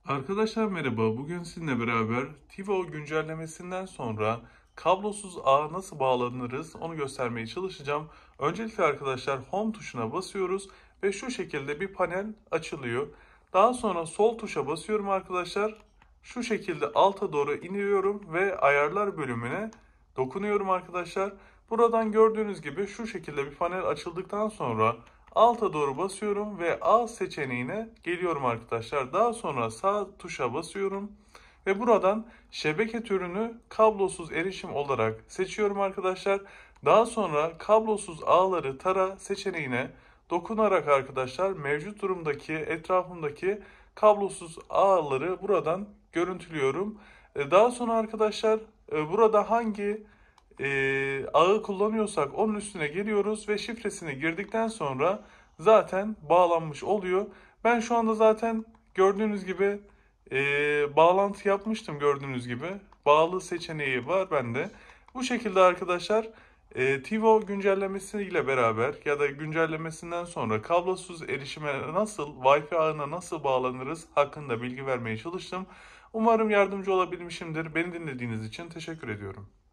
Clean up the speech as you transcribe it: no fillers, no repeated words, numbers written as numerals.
Arkadaşlar merhaba. Bugün sizinle beraber TiVo güncellemesinden sonra kablosuz ağa nasıl bağlanırız onu göstermeye çalışacağım. Öncelikle arkadaşlar Home tuşuna basıyoruz ve şu şekilde bir panel açılıyor. Daha sonra sol tuşa basıyorum arkadaşlar. Şu şekilde alta doğru iniyorum ve ayarlar bölümüne dokunuyorum arkadaşlar. Buradan gördüğünüz gibi şu şekilde bir panel açıldıktan sonra alta doğru basıyorum ve A seçeneğine geliyorum arkadaşlar. Daha sonra sağ tuşa basıyorum ve buradan şebeke türünü kablosuz erişim olarak seçiyorum arkadaşlar. Daha sonra kablosuz ağları tara seçeneğine dokunarak arkadaşlar mevcut durumdaki etrafımdaki kablosuz ağları buradan görüntülüyorum. Daha sonra arkadaşlar burada hangi ağı kullanıyorsak onun üstüne geliyoruz ve şifresini girdikten sonra zaten bağlanmış oluyor. Ben şu anda zaten gördüğünüz gibi bağlantı yapmıştım gördüğünüz gibi. Bağlı seçeneği var bende. Bu şekilde arkadaşlar TiVo güncellemesiyle beraber ya da güncellemesinden sonra kablosuz erişime nasıl, Wi-Fi ağına nasıl bağlanırız hakkında bilgi vermeye çalıştım. Umarım yardımcı olabilmişimdir. Beni dinlediğiniz için teşekkür ediyorum.